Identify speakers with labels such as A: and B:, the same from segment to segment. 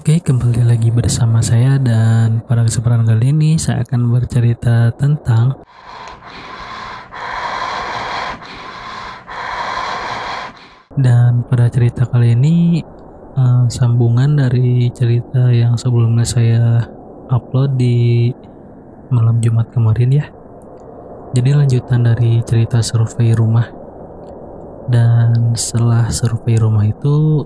A: Oke, kembali lagi bersama saya dan pada kesempatan kali ini saya akan bercerita tentang pada cerita kali ini sambungan dari cerita yang sebelumnya saya upload di malam Jumat kemarin ya. Jadi lanjutan dari cerita survei rumah. Dan setelah survei rumah itu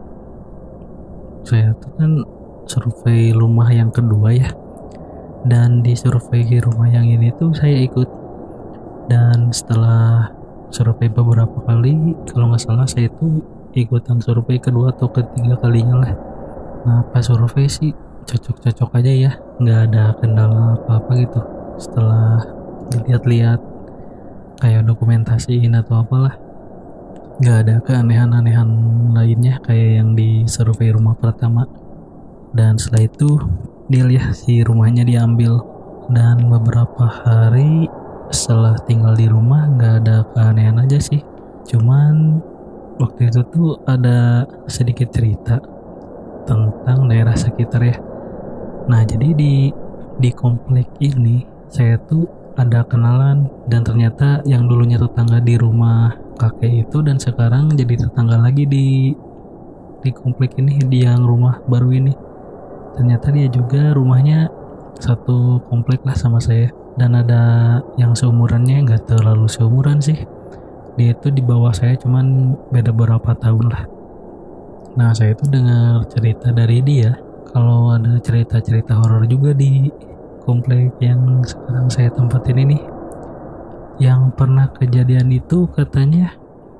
A: saya tuh kan survei rumah yang kedua ya, dan di survei rumah yang ini tuh saya ikut. Dan setelah survei beberapa kali, kalau nggak salah saya tuh ikutan survei kedua atau ketiga kalinya lah. Nah pas survei sih cocok-cocok aja ya, nggak ada kendala apa-apa gitu. Setelah dilihat-lihat kayak dokumentasiin atau apalah, nggak ada keanehan-anehan lainnya kayak yang di survei rumah pertama. Dan setelah itu deal ya, si rumahnya diambil. Dan beberapa hari setelah tinggal di rumah nggak ada keanehan aja sih, cuman waktu itu tuh ada sedikit cerita tentang daerah sekitar ya. Nah jadi di komplek ini saya tuh ada kenalan, dan ternyata yang dulunya tetangga di rumah kakek itu dan sekarang jadi tetangga lagi di komplek ini, di yang rumah baru ini. Ternyata dia juga rumahnya satu komplek lah sama saya, dan ada yang seumurannya, nggak terlalu seumuran sih, dia itu di bawah saya cuman beda beberapa tahun lah. Nah saya itu dengar cerita dari dia kalau ada cerita-cerita horor juga di komplek yang sekarang saya tempatin ini. Yang pernah kejadian itu katanya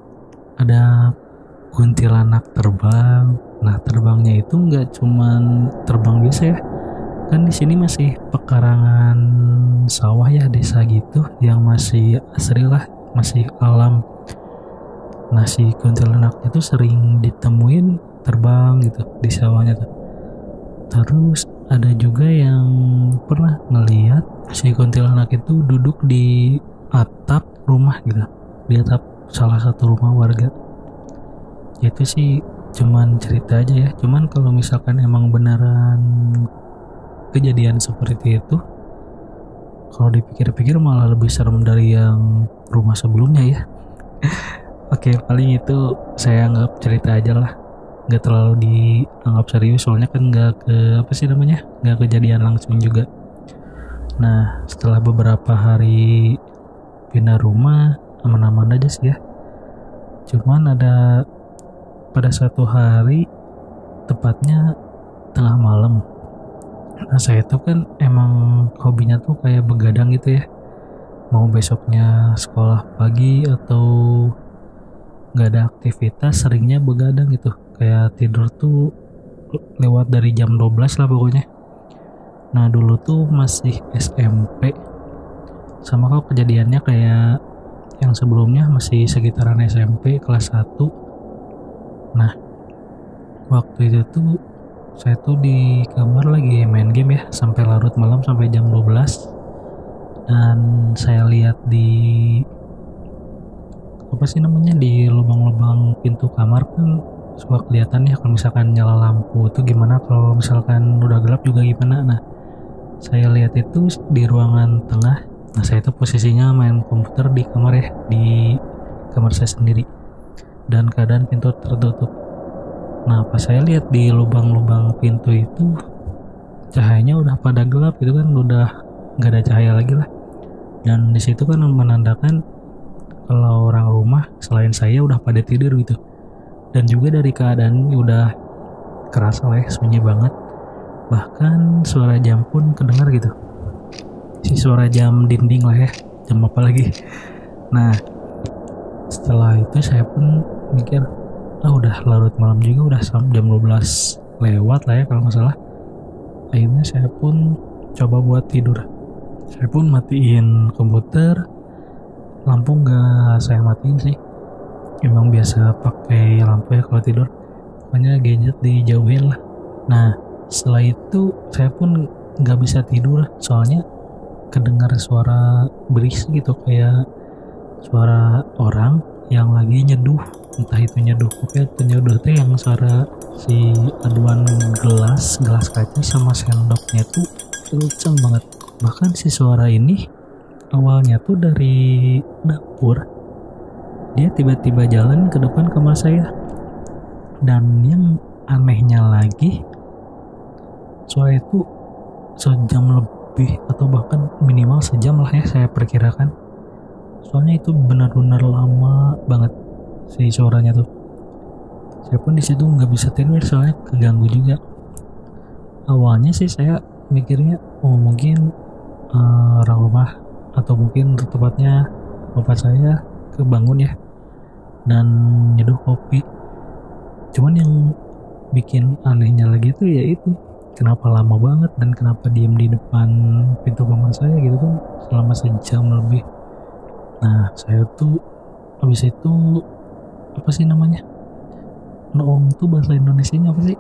A: ada kuntilanak terbang. Nah terbangnya itu nggak cuman terbang biasa ya, kan di sini masih pekarangan sawah ya, desa gitu yang masih asri lah, masih alam. Nah si kuntilanaknya tuh sering ditemuin terbang gitu di sawahnya tuh. Terus ada juga yang pernah ngeliat si kuntilanak itu duduk di atap rumah gitu, di atap salah satu rumah warga. Itu sih cuman cerita aja ya, cuman kalau misalkan emang beneran kejadian seperti itu, kalau dipikir-pikir malah lebih serem dari yang rumah sebelumnya ya. Oke, paling itu saya anggap cerita aja lah, nggak terlalu dianggap serius, soalnya kan nggak kejadian langsung juga. Nah setelah beberapa hari pindah rumah, aman-aman aja sih ya. Cuman ada pada suatu hari, tepatnya tengah malam. Nah saya tuh kan emang hobinya tuh kayak begadang gitu ya, mau besoknya sekolah pagi atau nggak ada aktivitas, seringnya begadang gitu, kayak tidur tuh lewat dari jam 12 lah pokoknya. Nah dulu tuh masih SMP, sama kok kejadiannya kayak yang sebelumnya, masih sekitaran SMP kelas 1. Nah waktu itu tuh saya tuh di kamar lagi main game ya sampai larut malam, sampai jam 12. Dan saya lihat di di lubang-lubang pintu kamar kan suka kelihatan ya kalau misalkan nyala lampu itu gimana, kalau misalkan udah gelap juga gimana. Nah saya lihat itu di ruangan tengah. Nah saya itu posisinya main komputer di kamar ya, di kamar saya sendiri, dan keadaan pintu tertutup. Nah pas saya lihat di lubang-lubang pintu itu, cahayanya udah pada gelap gitu kan, udah nggak ada cahaya lagi lah. Dan di situ kan menandakan kalau orang rumah selain saya udah pada tidur gitu. Dan juga dari keadaan udah kerasa lah ya, sunyi banget. Bahkan suara jam pun kedengar gitu, si suara jam dinding lah ya, jam apa lagi. Nah setelah itu saya pun mikir, udah larut malam juga, udah jam 12 lewat lah ya kalau nggak salah. Akhirnya saya pun coba buat tidur. Saya pun matiin komputer, lampu nggak saya matiin sih, emang biasa pakai lampu ya kalau tidur, pokoknya gadget dijauhin lah. Nah setelah itu saya pun nggak bisa tidur, soalnya kedengar suara berisik gitu, kayak suara orang yang lagi nyeduh entah itu nyeduh kopi atau nyeduh teh, yang suara si aduan gelas kaca sama sendoknya tuh kenceng banget. Bahkan si suara ini awalnya tuh dari dapur, dia tiba-tiba jalan ke depan kamar saya. Dan yang anehnya lagi, suara itu sejam lebih atau bahkan minimal sejam lah ya saya perkirakan. Soalnya itu benar-benar lama banget si suaranya tuh. Saya pun di situ nggak bisa tidur soalnya keganggu juga. Awalnya sih saya mikirnya mungkin orang rumah atau mungkin tepatnya bapak saya kebangun ya dan nyeduh kopi. Cuman yang bikin anehnya lagi tuh ya itu, kenapa lama banget dan kenapa diem di depan pintu kamar saya gitu kan selama sejam lebih. Nah saya tuh habis itu apa sih namanya, noong tuh bahasa Indonesianya apa sih,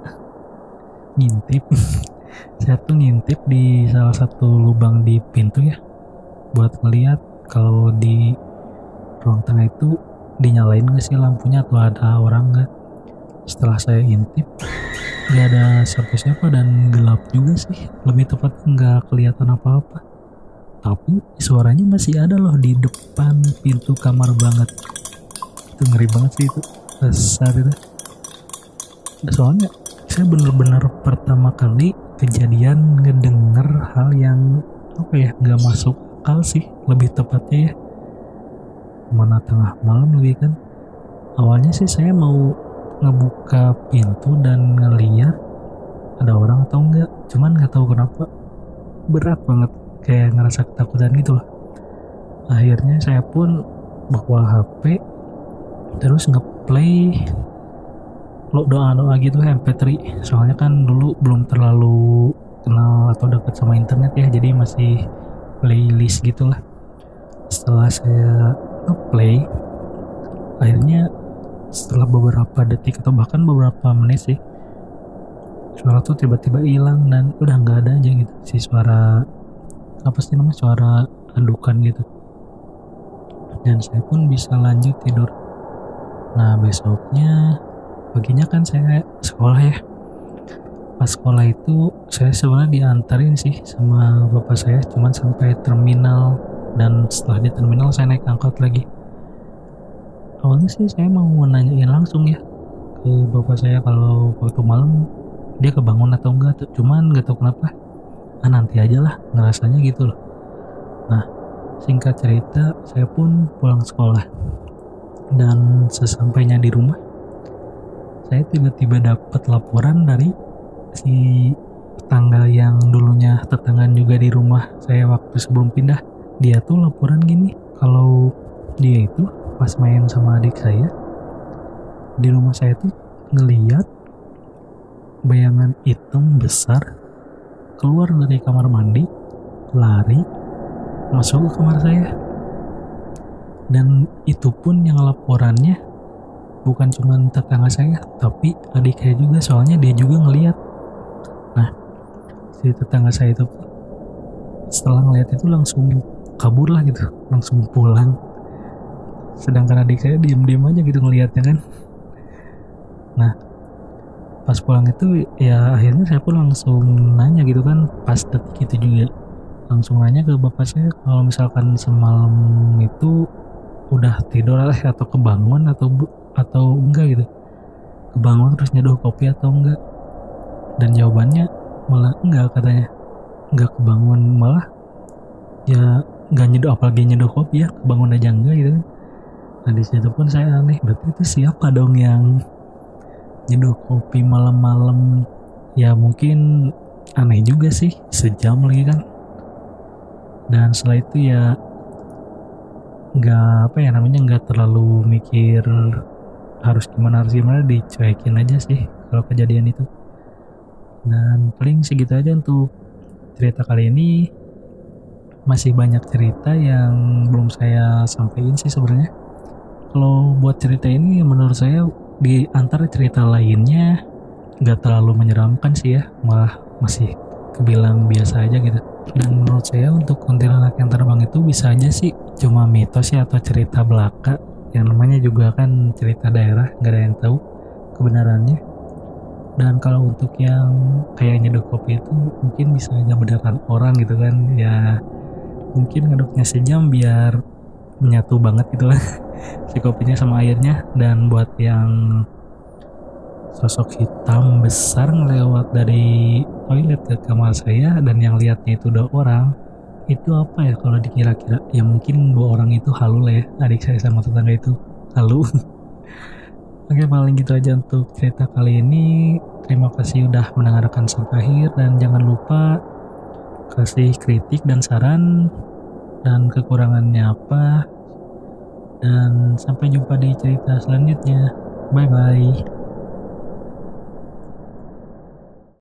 A: ngintip. Saya tuh ngintip di salah satu lubang di pintu ya, buat ngeliat kalau di ruang tengah itu dinyalain gak sih lampunya atau ada orang gak. Setelah saya intip gak ada siapa-siapa dan gelap juga sih, lebih tepat gak kelihatan apa-apa. Tapi suaranya masih ada loh di depan pintu kamar banget. Itu ngeri banget sih itu saat itu. Soalnya saya bener-bener pertama kali kejadian ngedenger hal yang apa ya, gak masuk akal sih lebih tepatnya ya. Mana tengah malam lagi kan. Awalnya sih saya mau ngebuka pintu dan ngeliat ada orang atau enggak, cuman gak tahu kenapa berat banget, kayak ngerasa ketakutan gitu loh. Akhirnya saya pun bawa HP terus ngeplay doa-doa gitu MP3, soalnya kan dulu belum terlalu kenal atau dekat sama internet ya, jadi masih playlist gitulah. Setelah saya ngeplay, akhirnya setelah beberapa detik atau bahkan beberapa menit sih, suara tuh tiba-tiba hilang dan udah nggak ada aja gitu si suara apa sih namanya, suara adukan gitu. Dan saya pun bisa lanjut tidur. Nah besoknya paginya kan saya sekolah ya. Pas sekolah itu saya sebenarnya diantarin sih sama bapak saya, cuman sampai terminal, dan setelah di terminal saya naik angkot lagi. Awalnya sih saya mau nanyain langsung ya ke bapak saya kalau waktu malam dia kebangun atau enggak, cuman gak tahu kenapa nanti aja lah ngerasanya gitu loh. Nah singkat cerita saya pun pulang sekolah, dan sesampainya di rumah saya tiba-tiba dapat laporan dari si tetangga yang dulunya tetanggaan juga di rumah saya waktu sebelum pindah. Dia tuh laporan gini, kalau dia itu pas main sama adik saya di rumah saya tuh ngeliat bayangan hitam besar keluar dari kamar mandi, lari masuk ke kamar saya. Dan itu pun yang laporannya bukan cuma tetangga saya, tapi adik saya juga, soalnya dia juga ngeliat. Nah si tetangga saya itu setelah ngeliat itu langsung kabur lah gitu, langsung pulang. Sedangkan adik saya diem-diem aja gitu ngeliatnya kan. Nah pas pulang itu ya akhirnya saya pun langsung nanya gitu kan, pas detik itu juga langsung nanya ke bapak saya kalau misalkan semalam itu udah tidur lah atau kebangun atau enggak gitu, kebangun terus nyeduh kopi atau enggak. Dan jawabannya malah enggak, katanya enggak kebangun, malah ya enggak nyeduh, apalagi nyeduh kopi ya, kebangun aja enggak gitu kan. Nah di situ pun saya aneh, berarti itu siapa dong yang nyeduh kopi malam-malam? Ya mungkin aneh juga sih, sejam lagi kan. Dan setelah itu ya nggak apa ya namanya, nggak terlalu mikir harus gimana dicuekin aja sih kalau kejadian itu. Dan paling segitu aja untuk cerita kali ini. Masih banyak cerita yang belum saya sampaikan sih sebenarnya. Kalau buat cerita ini menurut saya di antara cerita lainnya nggak terlalu menyeramkan sih ya, malah masih kebilang biasa aja gitu. Dan menurut saya untuk kuntilanak yang terbang itu bisa aja sih cuma mitos ya atau cerita belaka, yang namanya juga kan cerita daerah, nggak ada yang tahu kebenarannya. Dan kalau untuk yang kayak nyedot kopi itu mungkin bisa aja beneran orang gitu kan ya, mungkin ngaduknya sejam biar menyatu banget gitu lah si kopinya sama airnya. Dan buat yang sosok hitam besar ngelewat dari toilet ke kamar saya dan yang lihatnya itu 2 orang, itu apa ya kalau dikira-kira, ya mungkin 2 orang itu halu lah ya, adik saya sama tetangga itu halu. Oke, paling gitu aja untuk cerita kali ini. Terima kasih udah mendengarkan sampai akhir dan jangan lupa kasih kritik dan saran dan kekurangannya apa. Dan sampai jumpa di cerita selanjutnya. Bye bye.